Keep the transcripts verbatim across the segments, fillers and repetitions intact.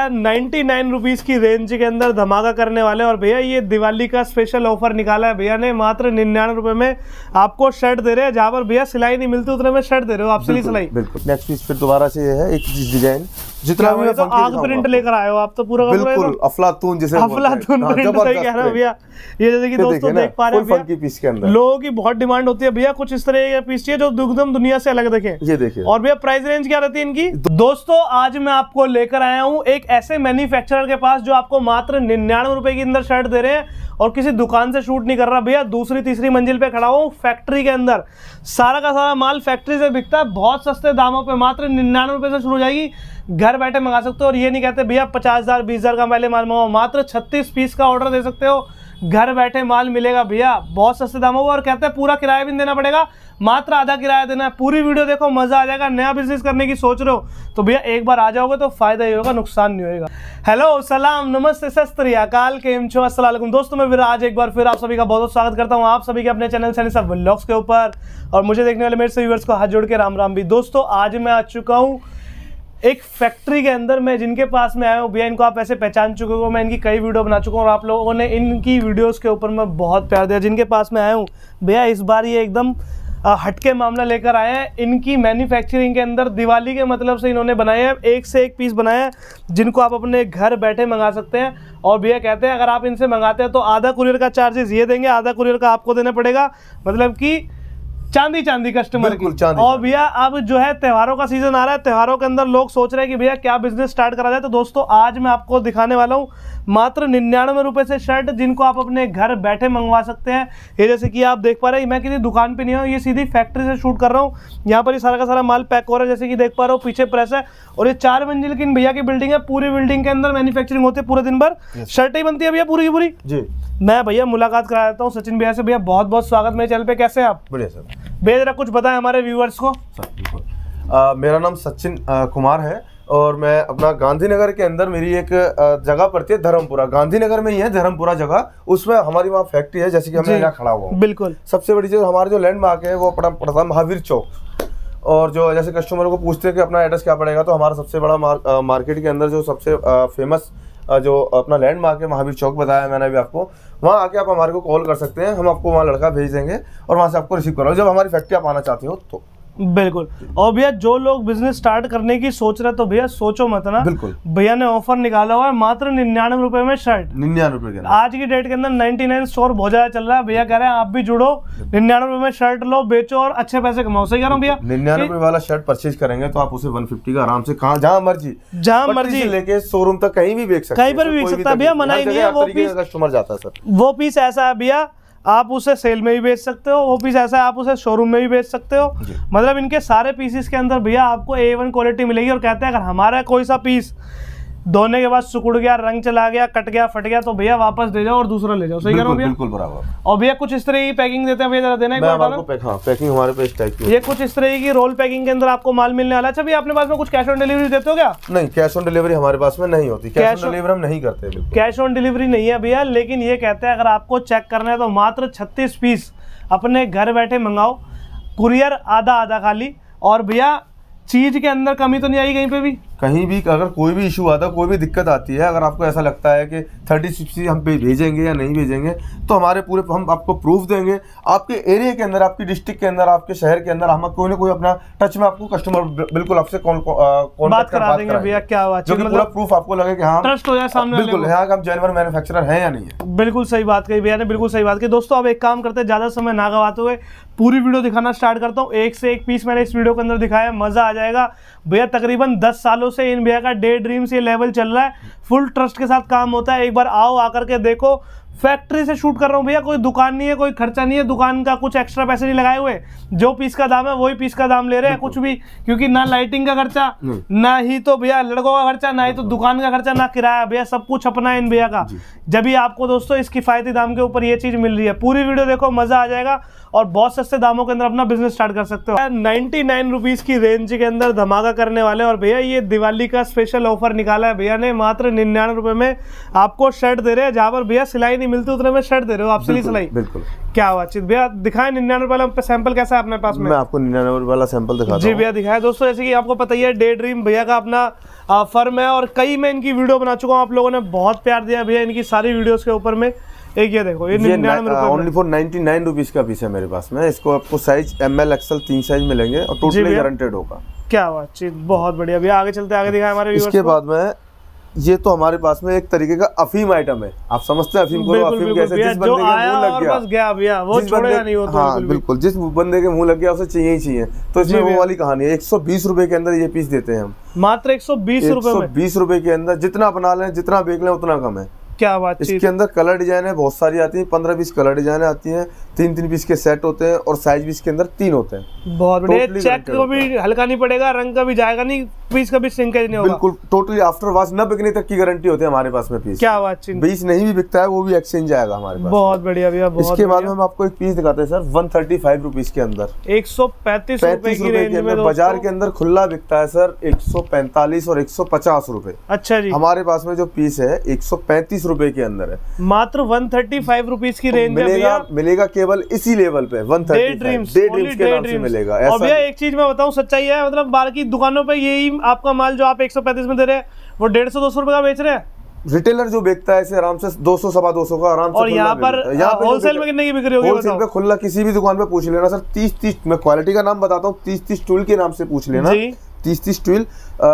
Ninety nine rupees की range के अंदर धमाका करने वाले। और भैया ये दिवाली का स्पेशल ऑफर निकाला है भैया ने, मात्र निन्यानवे रुपए में आपको शर्ट दे रहे हैं, जहाँ पर भैया सिलाई नहीं मिलती उतने में शर्ट दे रहे हो आप, सिलाई सिलाई। बिल्कुल नेक्स्ट पीस फिर दोबारा से ये है एक डिजाइन, जितना भी तो आग प्रिंट लेकर आए हो आप तो पूरा बिल्कुल अफलातून जैसे अफलातून प्रिंट, सही कह रहे हो भैया। ये जैसे कि दोस्तों देख पा रहे हैं फंकी पीस के अंदर लोगों की बहुत डिमांड होती है भैया, कुछ इस तरह के पीस चाहिए जो एकदम दुनिया से अलग देखें। ये देखिए। और भैया प्राइस रेंज क्या रहती है इनकी? दोस्तों आज मैं आपको लेकर आया हूँ एक ऐसे मैन्युफैक्चरर के पास जो आपको मात्र निन्यानवे रुपए के अंदर शर्ट दे रहे हैं, और किसी दुकान से शूट नहीं कर रहा भैया, दूसरी तीसरी मंजिल पे खड़ा हूँ फैक्ट्री के अंदर, सारा का सारा माल फैक्ट्री से बिकता है बहुत सस्ते दामों पे, मात्र निन्यानवे रुपए से शुरू हो जाएगी, घर बैठे मंगा सकते हो। और ये नहीं कहते भैया पचास हजार बीस हजार का पहले माल मंगाओ, मात्र छत्तीस पीस का ऑर्डर दे सकते हो, घर बैठे माल मिलेगा भैया बहुत सस्ते दामों पर। और कहते हैं पूरा किराया भी नहीं देना पड़ेगा, मात्र आधा किराया देना है। पूरी वीडियो देखो, मजा आ जाएगा। नया बिजनेस करने की सोच रहे हो तो भैया एक बार आ जाओगे तो फायदा ही होगा, नुकसान नहीं होगा। हेलो सलाम नमस्ते सत श्री अकाल, केम छो, अस्सलाम वालेकुम। दोस्तों मैं विराज एक बार फिर आप सभी का बहुत बहुत स्वागत करता हूं आप सभी के अपने चैनल सनी सब व्लॉग्स के ऊपर, और मुझे देखने वाले मेरे व्यूअर्स को हाथ जोड़ के राम राम भी। दोस्तों आज मैं आ चुका हूँ एक फैक्ट्री के अंदर, मैं जिनके पास में आया हूँ भैया इनको आप ऐसे पहचान चुके हो, मैं इनकी कई वीडियो बना चुका हूँ और आप लोगों ने इनकी वीडियोस के ऊपर मैं बहुत प्यार दिया। जिनके पास में आया हूँ भैया इस बार ये एकदम हटके मामला लेकर आए हैं। इनकी मैन्युफैक्चरिंग के अंदर दिवाली के मतलब से इन्होंने बनाए हैं, एक से एक पीस बनाए हैं जिनको आप अपने घर बैठे मंगा सकते हैं। और भैया कहते हैं अगर आप इनसे मंगाते हैं तो आधा कुरियर का चार्जेस ये देंगे, आधा कुरियर का आपको देना पड़ेगा, मतलब कि चांदी चांदी कस्टमर की। और भैया अब जो है त्योहारों का सीजन आ रहा है, त्योहारों के अंदर लोग सोच रहे हैं कि भैया क्या बिजनेस स्टार्ट करा जाए, तो दोस्तों आज मैं आपको दिखाने वाला हूँ मात्र निन्यानवे रुपए से शर्ट जिनको आप अपने घर बैठे मंगवा सकते हैं। ये जैसे कि आप देख पा रहे हैं मैं किसी दुकान पे नहीं हूँ, ये सीधी फैक्ट्री से शूट कर रहा हूँ। यहाँ पर ये सारा का सारा माल पैक हो रहा है, जैसे कि देख पा रहा हूँ पीछे प्रेस है, और ये चार मंजिल की भैया की बिल्डिंग है, पूरी बिल्डिंग के अंदर मैन्युफैक्चरिंग होती है पूरे दिन भर, शर्ट ही बनती है भैया पूरी की पूरी जी। मैं भैया मुलाकात करा देता हूँ सचिन भैया से। भैया बहुत बहुत स्वागत मेरे चैनल पे, कैसे हैं आप? बढ़िया सर। भैया जरा कुछ बताएं हमारे व्यूअर्स को। आ, मेरा नाम सचिन आ, कुमार है और मैं अपना गांधीनगर के अंदर मेरी एक जगह पड़ती है धर्मपुरा, गांधीनगर में ही है धर्मपुरा जगह, उसमें हमारी वहाँ फैक्ट्री है, जैसे कि मैं यहाँ खड़ा हुआ हूँ। बिल्कुल सबसे बड़ी चीज हमारा जो लैंडमार्क है वो पड़ा पड़ता है महावीर चौक। और जो जैसे कस्टमरों को पूछते हैं कि अपना एड्रेस क्या पड़ेगा, तो हमारा सबसे बड़ा मार, आ, मार्केट के अंदर जो सबसे आ, फेमस आ, जो अपना लैंडमार्क है महावीर चौक बताया मैंने अभी आपको, वहाँ आके आप हमारे को कॉल कर सकते हैं, हम आपको वहाँ लड़का भेज देंगे और वहाँ से आपको रिसीव करो जब हमारी फैक्ट्री आप आना चाहते हो तो। बिल्कुल। और भैया जो लोग बिजनेस स्टार्ट करने की सोच रहे हैं तो भैया सोचो मत ना, बिल्कुल भैया ने ऑफर निकाला हुआ है मात्र निन्यानवे रुपए में शर्ट, निन्यानवे रुपए आज की डेट के अंदर निन्यानवे स्टोर बहुत ज्यादा चल रहा है। भैया कह रहे हैं आप भी जुड़ो, निन्यानवे रुपए में शर्ट लो, बेचो और अच्छे पैसे कमाओ। सही कह रहा हूँ भैया? निन्यानवे रुपए वाला शर्ट परचेज करेंगे तो आप उसे वन फिफ्टी का आराम से कहाँ जहाँ मर्जी जहाँ मर्जी लेके शोरूम तक कहीं भी बेच सकते, कहीं पर भी बेच सकता है भैया, मना ही नहीं है। वो पीस कस्टमर जाता है सर, वो पीस ऐसा है भैया आप उसे सेल में भी बेच सकते हो, वो पीस ऐसा है आप उसे शोरूम में भी बेच सकते हो। मतलब इनके सारे पीसेस के अंदर भैया आपको ए वन क्वालिटी मिलेगी। और कहते हैं अगर हमारा कोई सा पीस धोने के बाद सिकुड़ गया, रंग चला गया, कट गया, फट गया तो भैया वापस दे जाओ और दूसरा ले जाओ। सही कह रहा हूं भैया? बिल्कुल बराबर। और भैया कुछ इस तरह की पैकिंग देते हैं भैया, जरा देना एक बार आपको पैक, हाँ, पैकिंग हमारे पे इस टाइप की। ये कुछ इस तरह की रोल पैकिंग के अंदर आपको माल मिलने वाला है। अच्छा भैया अपने पास में कुछ कैश ऑन डिलीवरी देते हो क्या? नहीं, कैश ऑन डिलीवरी हमारे पास में नहीं होती, कैश ऑन डिलीवरी हम नहीं करते। कैश ऑन डिलीवरी नहीं है भैया, लेकिन ये कहते हैं अगर आपको चेक करना है तो मात्र छत्तीस पीस अपने घर बैठे मंगाओ, कुरियर आधा आधा खाली। और भैया चीज के अंदर कमी तो नहीं आई कहीं पे भी? कहीं भी अगर कोई भी इशू आता है, कोई भी दिक्कत आती है, अगर आपको ऐसा लगता है कि थर्टी सिक्सटी हम पे भेजेंगे या नहीं भेजेंगे, तो हमारे पूरे हम आपको प्रूफ देंगे। आपके एरिया के अंदर, आपकी डिस्ट्रिक्ट के अंदर, आपके शहर के अंदर हम कोई ना कोई अपना टच में आपको कस्टमर बिल्कुल आपसे बात करा देंगे भैया। क्या बात, जो कि पूरा प्रूफ आपको लगे कि हाँ ट्रस्ट हो जाए सामने, बिल्कुल यहाँ का हम जेन्युइन मैन्युफैक्चरर हैं या नहीं है। बिल्कुल सही बात कही भैया ने, बिल्कुल सही बात की। दोस्तों अब एक काम करते हैं, ज्यादा समय ना गवाते हुए पूरी वीडियो दिखाना स्टार्ट करता हूँ। एक से एक पीस मैंने इस वीडियो के अंदर दिखाया, मजा आ जाएगा भैया। तकरीबन दस सालों से इन भैया का डे ड्रीम्स ये लेवल चल रहा है, फुल ट्रस्ट के साथ काम होता है। एक बार आओ आकर के देखो, फैक्ट्री से शूट कर रहा हूँ भैया, कोई दुकान नहीं है, कोई खर्चा नहीं है, दुकान का कुछ एक्स्ट्रा पैसे नहीं लगाए हुए, जो पीस का दाम है वही पीस का दाम ले रहे हैं कुछ भी, क्योंकि ना लाइटिंग का खर्चा, ना ही तो भैया लड़कों का खर्चा, ना ही तो दुकान का खर्चा, ना किराया, भैया सब कुछ अपना है इन भैया का। जब भी आपको दोस्तों इस किफायती दाम के ऊपर ये चीज मिल रही है, पूरी वीडियो देखो, मजा आ जाएगा और बहुत सस्ते दामों के अंदर अपना बिजनेस स्टार्ट कर सकते हो। नाइन्टी नाइन रुपीज की रेंज के अंदर धमाका करने वाले। और भैया ये दिवाली का स्पेशल ऑफर निकाला है भैया ने, मात्र निन्यानवे रुपए में आपको शर्ट दे रहे हैं, जहां पर भैया सिलाई नहीं मिलती उतने में शर्ट दे रहे हो आप, सिली सिलाई। बिल्कुल। क्या बातचीत भैया, दिखाएं निन्यानवे वाला सैंपल कैसा है अपने पास में? मैं आपको निन्यानवे वाला सैंपल दिखाता हूं। जी भैया दिखाया दोस्तों, जैसे कि आपको पता ही है डे ड्रीम भैया का अपना फर्म है और कई मैं इनकी वीडियो बना चुका हूँ, आप लोगों ने बहुत प्यार दिया भैया इनकी सारी वीडियोस के ऊपर में। एक ये देखो, ये निन्यानवे only for ninety nine rupees का पीस है मेरे पास में। इसको आपको साइज एम एल एक्सएल तीन साइज मिलेंगे और टोटली गारंटेड होगा। क्या बातचीत, बहुत बढ़िया भैया। आगे चलते आगे दिखाएं हमारे व्यूअर्स को। इसके बाद में ये तो हमारे पास में एक तरीके का अफीम आइटम है। आप समझते हैं अफीम को? अफीम कैसे, जिस बंदे के मुंह लग गया, बस गया भैया, वो छोड़ेगा नहीं वो तो। हाँ बिल्कुल, जिस बंदे के मुंह लग गया उसे चाहिए ही चाहिए। तो इसमें वो वाली कहानी है। एक सौ बीस रुपए के अंदर ये पीस देते हैं हम, मात्र एक सौ बीस रुपए में। बीस रुपए के अंदर जितना बना लें, जितना बेच लें उतना कम है। क्या बात। इसके अंदर कलर डिजाइन है बहुत सारी आती है, पंद्रह बीस कलर डिजाइन आती हैं, तीन तीन पीस के सेट होते हैं और साइज भी इसके अंदर तीन होते हैं। बहुत बढ़िया, चेक को भी हल्का नहीं पड़ेगा, रंग का भी जाएगा नहीं, पीस का भी श्रिंकेज नहीं होगा। बिल्कुल टोटली आफ्टर वॉश न बिकने तक की गारंटी होती है हमारे पास में पीस। क्या बात। बीस नहीं भी बिकता है वो भी एक्सचेंज आएगा हमारे पास। बहुत बढ़िया भैया। इसके बाद हम आपको एक पीस दिखाते हैं sir, one thirty five rupees के अंदर, एक सौ पैंतीस रुपए की रेंज में। बाजार के अंदर खुला बिकता है सर एक सौ पैंतालीस और एक सौ पचास रुपए। अच्छा जी। हमारे पास में जो पीस है एक सौ पैंतीस रुपए के अंदर है, मात्र वन थर्टी फाइव रुपीज की रेंज में मिलेगा। मिलेगा केवल इसी लेवल पे one thirty five, day dreams के नाम से मिलेगा। और भैया एक चीज मैं बताऊं, सच्चाई है, मतलब बाकी दुकानों पे यही आपका माल जो आप एक सौ पैंतीस में दे रहे हैं वो डेढ़ सौ दो सौ रुपए का बेच रहे हैं। रिटेलर जो बेचता है इसे आराम से दो सौ सवा दो सौ का आराम से। और यहाँ पर होलसेल में कितने की बिक्री होगी? होलसेल पे खुला किसी भी दुकान पे पूछ लेना सर, तीस तीस, मैं क्वालिटी का नाम बताता हूँ, तीस तीस टूल के नाम से पूछ लेना। तीस तीस टूल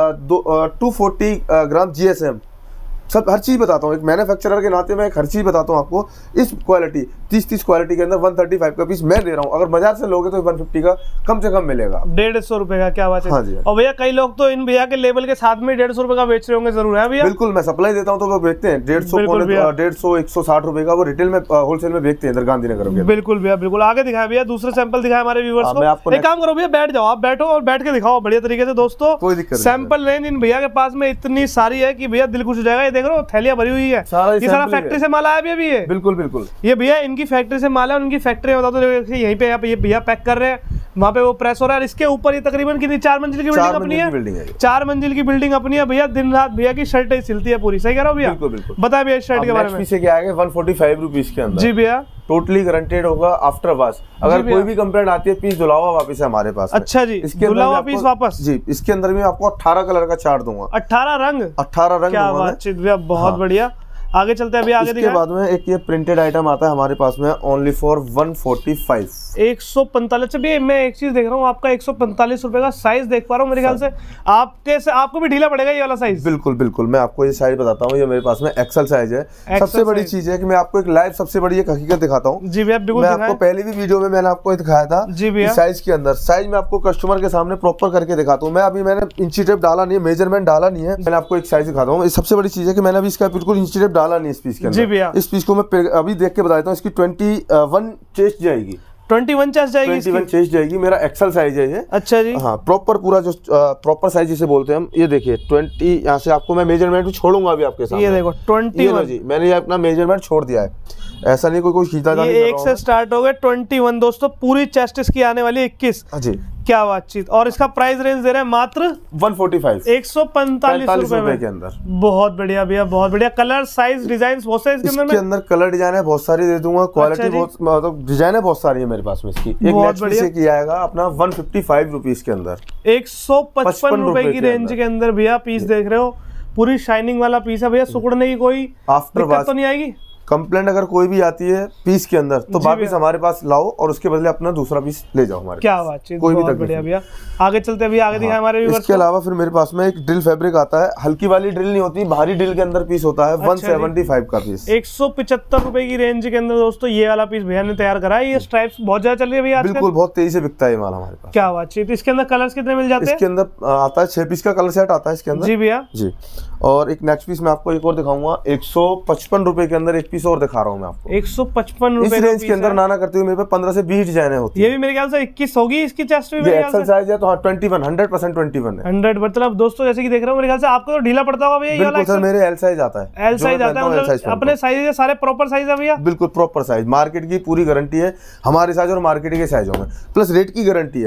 टू फोर्टी ग्राम जीएसएम, सब हर चीज बताता हूँ। एक मैन्युफैक्चरर के नाते मैं एक हर चीज बताता हूँ आपको। इस क्वालिटी तीस तीस क्वालिटी के अंदर वन थर्टी फाइव का पीस मैं दे रहा हूँ, अगर बाजार से लोगे तो वन फिफ्टी का कम से कम मिलेगा, डेढ़ सौ रुपए का। क्या बात है। हाँ जी। और भैया कई लोग तो इन भैया के लेवल के साथ में डेढ़ सौ रुपए का बेच रहे होंगे, जरूर है भैया? बिल्कुल, मैं सप्लाई देता हूँ तो वो बेचते हैं डेढ़ सौ डेढ़ सौ एक सौ साठ रुपए का, वो रिटेल में होलसेल में बेचते हैं इधर गांधीनगर में। बिल्कुल भैया बिल्कुल। आगे दिखाया भैया, दूसरे सैंपल दिखाया हमारे व्यूअर्स को। एक काम करो भैया, बैठ जाओ, आप बैठो और बैठ के दिखाओ बढ़िया तरीके से दोस्तों। कोई दिक्कत। सैंपल रेंज इन भैया के पास में इतनी सारी है कि भैया दिल खुश हो जाएगा। ये देख रहे हो थैलियां भरी हुई है, ये सारा फैक्ट्री से माल आया भैया भी। ये बिल्कुल बिल्कुल, ये भैया इनकी फैक्ट्री से माल है। उनकी फैक्ट्री बता दो, यहीं पे यहाँ पे ये भैया पैक कर रहे हैं, वहाँ पे वो प्रेस हो रहा है। इसके ऊपर ये तकरीबन कितनी चार मंजिल की बिल्डिंग अपनी है, चार मंजिल की बिल्डिंग अपनी है भैया। दिन रात भैया की शर्ट सिलती है पूरी, सही कह रहा हूँ भैया? बिल्कुल बिल्कुल। बताए भैया इस शर्ट के बारे में। पीछे क्या है, वन फोर्टी फाइव रुपीज के अंदर। जी भैया, टोटली गारंटेड होगा आफ्टर वॉश। अगर कोई भी कंप्लेंट आती है, पीस धुला हुआ वापस है हमारे पास। अच्छा जी, धुला हुआ पीस वापस? जी। इसके अंदर भी आपको अठारह कलर का चार्ट दूंगा। अठारह रंग? अठारह रंग। क्या बातचीत भैया, बहुत बढ़िया। आगे चलते हैं अभी आगे। इसके बाद में एक ये प्रिंटेड आइटम आता है हमारे पास में, only for one forty five, एक सौ पैंतालीस। भी मैं एक चीज देख रहा हूँ, आपका एक सौ पैंतालीस रुपए का साइज देख पा रहा हूँ। मेरे ख्याल से आपके से आपको भी ढीला पड़ेगा ये वाला साइज। बिल्कुल बिल्कुल, मैं आपको ये साइज बताता हूँ, ये मेरे पास में एक्सल साइज है। सबसे बड़ी चीज है कि मैं आपको एक लाइव सबसे बड़ी एक हकीकत दिखाता हूँ। जी भैया बिल्कुल। मैं आपको पहले भी वीडियो में मैंने आपको दिखाया था। जी भैया। साइज के अंदर साइज मैं आपको कस्टमर के सामने प्रॉपर करके दिखाता हूँ। मैं अभी मैंने इंची टेप डाला नहीं है, मेजरमेंट डाला नहीं है, मैंने आपको एक साइज दिखाता हूँ। सबसे बड़ी चीज है कि मैंने अभी इसका बिल्कुल इंची टेप डाला नहीं इस पीस के अंदर। इस पीस को मैं अभी देख के बताता हूँ। इसकी ट्वेंटी वन चेस्ट जाएगी, इक्कीस चेस्ट जाएगी, इक्कीस चेस्ट जाएगी। मेरा एक्सल साइज है ये। अच्छा जी। हाँ, प्रॉपर पूरा जो प्रॉपर साइज जिसे बोलते हैं हम। ये देखिए बीस, यहाँ से आपको मैं मेजरमेंट भी छोड़ूंगा अभी आपके सामने। ये देखो इक्कीस जी, मैंने ये अपना मेजरमेंट छोड़ दिया है, ऐसा नहीं कोई कोई खींचा जा ये एक से स्टार्ट हो गए इक्कीस दोस्तों, पूरी चेस्ट इसकी आने वाली इक्कीस। जी। क्या बातचीत। और इसका प्राइस रेंज दे रहे हैं मात्र वन फोर्टी फाइव, एक सौ पैंतालीस रुपए के अंदर। बहुत बढ़िया भैया, बहुत बढ़िया। कलर साइज डिजाइन बहुत सारे इसके अंदर में। इसके अंदर कलर डिजाइन है बहुत सारी, दे दूंगा। क्वालिटी बहुत मतलब डिजाइन है बहुत सारी है मेरे पास में इसकी। एक नेक्स्ट पीस से किया आएगा अपना वन फिफ्टी फाइव रुपीस के अंदर, एक सौ पचपन रुपए की रेंज के अंदर भैया पीस देख रहे हो। पूरी शाइनिंग वाला पीस है भैया, सुकड़ने की कोई आफ्टर दिक्कत तो नहीं आएगी। कंप्लेंट अगर कोई भी आती है पीस के अंदर तो वापस हमारे पास लाओ और उसके बदले अपना दूसरा पीस ले जाओ हमारे। क्या बात है, कोई भी बढ़िया भैया। आगे चलते हैं, आगे दिखाएं हमारे व्यूअर्स को। इसके अलावा फिर मेरे पास में एक ड्रिल फैब्रिक आता है, हल्की वाली ड्रिल नहीं होती, भारी ड्रिल के अंदर पीस होता है। वन सेवेंटी फाइव का पीस, एक सौ पचहत्तर रुपए की रेंज के अंदर दोस्तों ये वाला पीस भैया ने तैयार करा है। ये स्ट्राइप्स बहुत ज्यादा चल रही है भैया, बिल्कुल बहुत तेजी से बिकता है माल हमारे पास। क्या बात है। इसके अंदर कलर्स कितने मिल जाते हैं? इसके अंदर आता है छह पीस का कलर सेट आता है इसके अंदर। जी भैया जी। और एक नेक्स्ट पीस मैं आपको एक और दिखाऊंगा, एक सौ पचपन रुपए के अंदर एक पीस और दिखा रहा हूँ मैं आपको। एक सौ पचपन रुपए इस रेंज के अंदर नाना करते हुए मेरे पे पंद्रह से बीस डिजाइन होती है। ये भी मेरे ख्याल से इक्कीस होगी इसकी चेस्ट भी। ये एक्सेल साइज है तो हाँ इक्कीस, हंड्रेड परसेंट इक्कीस है। हंड्रेड मतलब दोस्तों जैसे कि देख रहा हूँ मेरे ख्याल से आपको तो ढीला पड़ता होगा भैया। बिल्कुल सर, मेरे एल साइज आता है। एल साइज आता है, मतलब अपने साइज सारे प्रॉपर साइज है भैया। बिल्कुल प्रॉपर साइज, मार्केट की पूरी गारंटी है हमारे साइज और मार्केट के साइजों में, प्लस रेट की गारंटी है।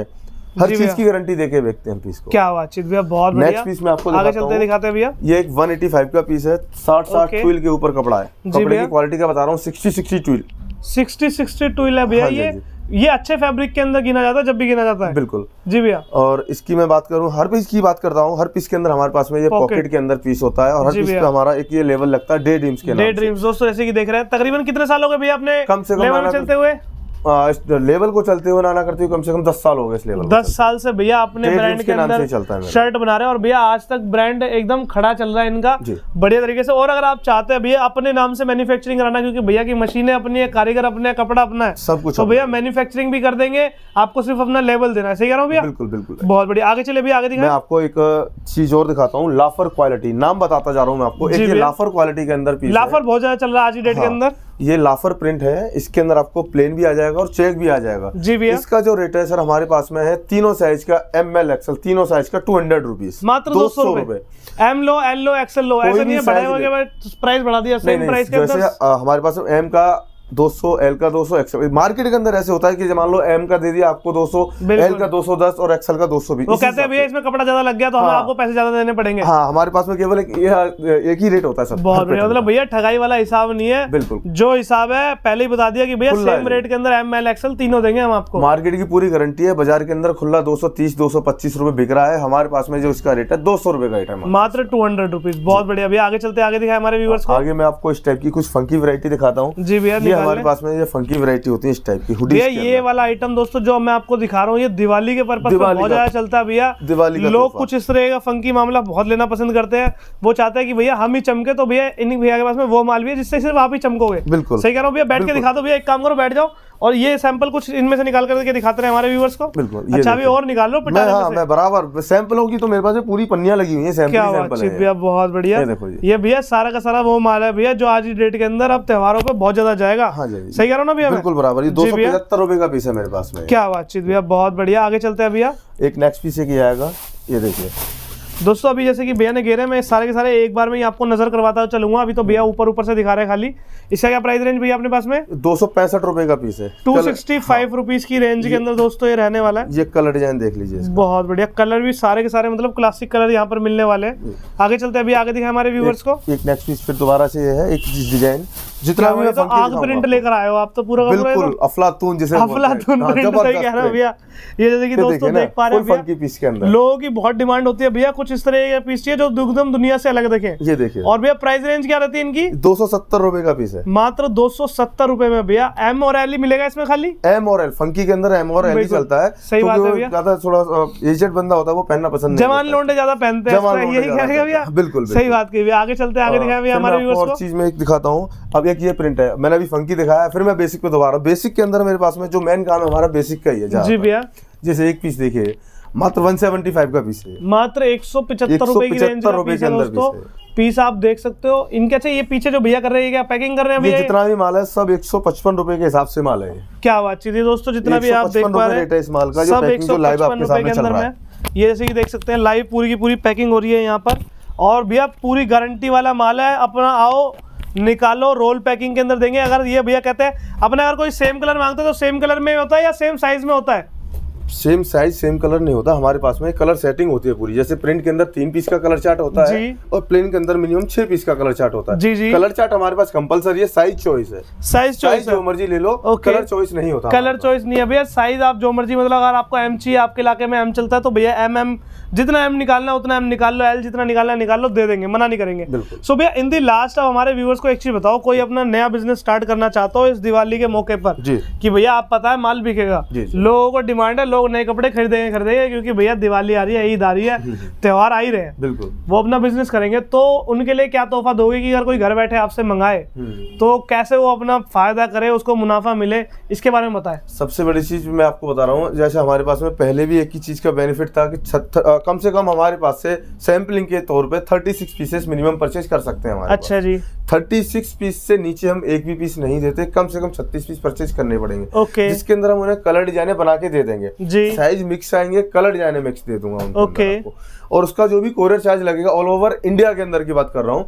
हर चीज की गारंटी देके बेचते हैं पीस को। क्या बातचीत भैया, बहुत बढ़िया। नेक्स्ट पीस में आपको आगे चलते दिखाते हैं भैया। ये एक एक सौ पचासी का पीस है, साठ साठ ट्विल के ऊपर कपड़ा है। कपड़े की क्वालिटी का बता रहा हूँ, साठ साठ ट्विल साठ साठ ट्विल है भैया। ये ये अच्छे फैब्रिक के अंदर गिना जाता है जब भी गिना जाता है। बिल्कुल जी भैया। और इसकी मैं बात करूं, हर पीस की बात करता हूं, हर पीस के अंदर हमारे पास में ये पॉकेट के अंदर पीस होता है और हर पीस पे हमारा एक ये लेवल लगता है डे ड्रीम्स के नाम से। डे ड्रीम्स दोस्तों जैसे कि देख रहे हैं, तकरीबन कितने साल हो गए भैया अपने कम से कम लेवल में चलते हुए? आ, इस लेवल को चलते हुए नाना करते हुए कम से कम दस साल हो गए इस लेवल। दस साल से भैया अपने ब्रांड के अंदर शर्ट बना रहे हैं और भैया आज तक ब्रांड एकदम खड़ा चल रहा है इनका बढ़िया तरीके से। और अगर आप चाहते हैं भैया अपने नाम से मैन्युफैक्चरिंग कराना, क्योंकि भैया की मशीनें अपनी है, कारीगर अपने है, कपड़ा अपना है, सब कुछ, तो भैया मैन्युफैक्चरिंग भी कर देंगे, आपको सिर्फ अपना लेवल देना है। सही कह रहा हूँ भैया? बिल्कुल बिल्कुल। बहुत बढ़िया। आगे चले भैया, आगे दिखाएं। मैं आपको एक चीज और दिखाता हूँ, लाफर क्वालिटी, नाम बताता जा रहा हूँ मैं आपको। एक लाफर क्वालिटी के अंदर पीस, लाफर बहुत ज्यादा चल रहा है आज की डेट के अंदर। ये लाफर प्रिंट है, इसके अंदर आपको प्लेन भी आ जाएगा और चेक भी आ जाएगा। जी भैया। इसका जो रेट है सर हमारे पास में है तीनों साइज का, एम एल एक्सएल तीनों साइज का टू हंड्रेड रुपीज, मात्र दो सौ रुपए। एम लो, एल लो, एक्सएल लो, ऐसा नहीं है बढ़ाए हुए प्राइस बढ़ा दिया, सेम प्राइस के अंदर। हमारे पास एम का दो सौ, एल का दो सौ, एक्सएल। मार्केट के अंदर ऐसे होता है कि मान लो एम का दे दिया आपको दो सौ, एल का दो सौ दस और एक्सएल का दो सौ बीस। वो कहते हैं भैया इसमें कपड़ा ज्यादा लग गया तो हमें आपको पैसे ज्यादा देने पड़ेंगे। हाँ, हमारे पास में केवल एक, एक ही रेट होता है सब। बहुत बढ़िया। मतलब भैया ठगाई वाला हिसाब नहीं है, बिल्कुल जो हिसाब है पहले ही बता दिया कि भैया सेम रेट के अंदर एम एल एक्सएल तीनों देंगे हम आपको। मार्केट की पूरी गारंटी है। बाजार के अंदर खुला दो सौ तीस दो सौ पच्चीस रुपए बिक रहा है, हमारे पास में जो इसका रेट है दो सौ रुपए का आइटम, मात्र टू हंड्रेड रुपीज। बहुत बढ़िया भैया। आगे चलते आगे दिखाए हमारे व्यूअर्स को। आगे मैं आपको इस टाइप की कुछ फंकी वैरायटी दिखाता हूँ। जी भैया। ये हमारे पास में ये फंकी वैरायटी होती है इस टाइप की हुडी। ये वाला आइटम दोस्तों जो मैं आपको दिखा रहा हूँ, ये दिवाली के पर्पस पे बहुत ज्यादा चलता है भैया। दिवाली लोग कुछ इस तरह का फंकी मामला बहुत लेना पसंद करते हैं। वो चाहते हैं कि भैया हम ही चमके, तो भैया इन भैया के पास में वो माल भी है जिससे सिर्फ आप ही चमकोगे। बिल्कुल सही कह रहा हूँ भैया। बैठ के दिखा दो भैया, एक काम करो बैठ जाओ और ये सैंपल कुछ इनमें से निकाल करके दिखाते रहे हमारे व्यूअर्स को। बिल्कुल। अच्छा अभी और निकाल लो। मैं, हाँ, मैं बराबर सैंपलों की तो मेरे पास पूरी पन्नियां लगी हुई है, सैंपल क्या बात है भैया, बहुत बढ़िया। ये भैया सारा का सारा वो माल है भैया जो आज की डेट के अंदर अब त्योहारों पे बहुत ज्यादा जाएगा। हाँ जी, सही कह रहा हूँ ना भैया? बिल्कुल बराबर। ये दो सौ पचहत्तर रुपए का पीस है मेरे पास में। क्या बातचीत भैया, बहुत बढ़िया। आगे चलते हैं भैया। एक नेक्स्ट पीस एक आएगा, ये देखिए दोस्तों। अभी जैसे कि भैया ने घेरे, मैं सारे के सारे एक बार में ही आपको नजर करवाता चलूंगा। अभी तो भैया ऊपर ऊपर से दिखा रहे हैं खाली। इसका क्या प्राइस रेंज भैया अपने पास में? दो सौ पैंसठ रुपए का पीस है, टू सिक्सटी फाइव रुपीज की रेंज के अंदर दोस्तों ये रहने वाला है। ये कलर डिजाइन देख लीजिए, बहुत बढ़िया। कलर भी सारे के सारे मतलब क्लासिक कलर यहाँ पर मिलने वाले हैं। आगे चलते हैं अभी, आगे दिखाए हमारे व्यूअर्स को। एक नेक्स्ट पीस फिर दोबारा से ये है, एक डिजाइन जितना भी तो आग प्रिंट लेकर आए हो आप तो पूरा बिल्कुल अफलातून जैसे अफलातून प्रिंट। सही कह रहे हो भैया। ये जैसे कि दोस्तों देख पा रहे हैं फंकी पीस के अंदर लोगों की बहुत डिमांड होती है भैया, कुछ इस तरह का पीस चाहिए जो एकदम दुनिया से अलग देखें। ये देखिए। और भैया प्राइस रेंज क्या रहती है इनकी? दो सौ सत्तर रुपए का पीस है, मात्र दो सौ सत्तर रुपए में भैया। एम और एल मिलेगा इसमें खाली? एम और एल, फंकी के अंदर एम और एल ही चलता है। सही बात है भैया। ज्यादा थोड़ा एजेड बंदा होता है वो पहनना पसंद नहीं, जवान लोंडे ज्यादा पहनते हैं, यही कहेगा भैया? बिल्कुल सही बात की भैया। आगे चलते हैं, आगे दिखाएं भैया हमारे व्यूअर्स को। और चीज में एक दिखाता हूँ। अब एक ये प्रिंट है, मैंने अभी फंकी दिखाया, फिर मैं बेसिक पे दोबारा। बेसिक के अंदर मेरे पास में जो मेन काम है हमारा बेसिक का ही है। जी भैया। जैसे एक पीस देखिए, मात्र एक सौ पचहत्तर का पीस है, मात्र एक सौ पचहत्तर रुपए की रेंज का पीस है दोस्तों। पीस आप देख सकते हो इनके। अच्छा ये पीछे जो भैया कर रहे हैं क्या पैकिंग कर रहे हैं भैया? जितना भी माल है सब एक सौ पचपन रुपए के हिसाब से माल है। क्या बातचीत है दोस्तों, जितना भी आप देख पा रहे हैं इस माल का, सब एक सौ पचपन रुपए के अंदर में। ये जैसे कि देख सकते हैं लाइव पूरी की पूरी पैकिंग हो रही है यहाँ पर। और भैया पूरी गारंटी वाला माल है, अपना आओ निकालो, रोल पैकिंग के अंदर देंगे। अगर ये भैया कहते हैं अपने अगर कोई सेम कलर मांगते हैं तो सेम कलर में होता है या सेम साइज में होता है? सेम साइज सेम कलर नहीं होता हमारे पास में, कलर सेटिंग होती है पूरी। जैसे प्रिंट के अंदर तीन पीस का कलर चार्ट होता है और प्लेन के अंदर मिनिमम छह पीस का कलर चार्ट होता है। जी जी। कलर चार्ट हमारे पास कंपलसरी है, साइज चॉइस है। साइज चॉइस जो मर्जी ले लो, कलर चॉइस नहीं होता। कलर चॉइस नहीं है भैया, साइज आप जो मर्जी, मतलब अगर आपको एम चाहिए, आपके इलाके में एम चलता है तो भैया एम एम जितना एम निकालना उतना एम निकाल लो, एल जितना निकालना निकाल लो, दे देंगे, मना नहीं करेंगे। सो भैया इन दी लास्ट अब हमारे व्यूअर्स को एक चीज बताओ, कोई अपना नया बिजनेस स्टार्ट करना चाहता हो इस दिवाली के मौके पर कि भैया आप पता है माल बिकेगा, लोगों को डिमांड है, लोग नए कपड़े खरीदेंगे खरीदेंगे क्योंकि भैया दिवाली आ रही है, ईद आ रही है, त्योहार आ ही रहे हैं, बिल्कुल वो अपना बिजनेस करेंगे, तो उनके लिए क्या तोहफा दोगे कि अगर कोई घर बैठे आपसे मंगाए तो कैसे वो अपना फायदा करे, उसको मुनाफा मिले, इसके बारे में बताएं। सबसे बड़ी चीज मैं आपको बता रहा हूँ, जैसे हमारे पास में पहले भी एक ही चीज का बेनिफिट था कि कम से कम हमारे पास से सैम्पलिंग के तौर पे छत्तीस पीसेस मिनिमम परचेज कर सकते हैं हमारे। अच्छा जी। छत्तीस पीस से नीचे हम एक भी पीस नहीं देते, कम से कम छत्तीस पीस परचेज करने पड़ेंगे। ओके। जिसके अंदर हम उन्हें कलर डिजाइन बना के दे देंगे जी, साइज मिक्स आएंगे, कलर डिजाइन मिक्स दे दूंगा उनको। ओके। और उसका जो भी कोरियर चार्ज लगेगा ऑल ओवर इंडिया के अंदर की बात कर रहा हूँ,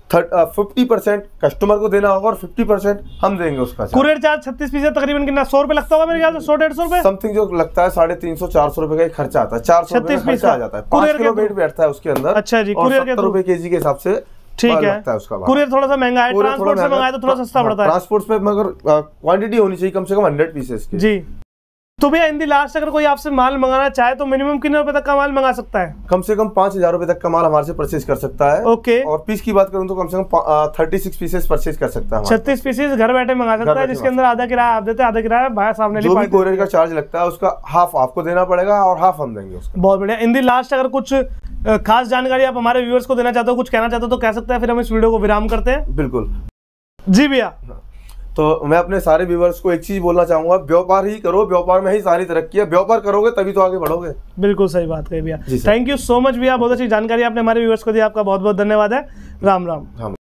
फिफ्टी परसेंट कस्टमर को देना होगा और फिफ्टी परसेंट हम देंगे उसका। कुरियर चार्ज छत्तीस पीस तकरीबन कितना सौ रुपए लगता होगा मेरे ख्याल से, सौ डेढ़ सौ रुपए समथिंग जो लगता है, साढ़े तीन सौ चार सौ रुपए का खर्चा आता है, चार सौ रुपए का खर्चा आ जाता है, पाँच किलो वेट बैठता है उसके अंदर। अच्छा जी, कुरियर के रुपए के जी के हिसाब से ठीक है, लगता है उसका। कुरियर थोड़ा सा महंगा है, ट्रांसपोर्ट से मंगाए तो थोड़ा सस्ता पड़ता है। ट्रांसपोर्ट पे मगर क्वांटिटी होनी चाहिए कम से कम हंड्रेड पीसेस की। जी। तो भैया इन दी लास्ट अगर कोई आपसे माल मंगाना चाहे तो मिनिमम कितने रुपए तक का माल मंगा सकता है? कम से कम पांच हजार रुपए तक का माल हमारे से परचेज कर सकता है। ओके। और पीस की बात करूं तो कम से कम थर्टी सिक्स पीसेस परचेज कर सकता है। छत्तीस पीसेस घर बैठे मंगा सकता है, जिसके अंदर आधा किराया आप देते हैं, आधा किराया भाई सामने जो भी कोरियर का चार्ज लगता है उसका हाफ आपको देना पड़ेगा और हाफ हम देंगे उसका। बहुत बढ़िया। इन दी लास्ट अगर कुछ खास जानकारी आप हमारे व्यूअर्स को देना चाहते हो, कुछ कहना चाहते हो तो कह सकते हैं, फिर हम इस वीडियो को विराम करते हैं। बिल्कुल जी भैया। तो मैं अपने सारे व्यूअर्स को एक चीज बोलना चाहूंगा, व्यापार ही करो, व्यापार में ही सारी तरक्की है, व्यापार करोगे तभी तो आगे बढ़ोगे। बिल्कुल सही बात कही भैया। थैंक यू सो मच भैया, बहुत अच्छी जानकारी आपने हमारे व्यूअर्स को दी, आपका बहुत बहुत धन्यवाद है। राम राम।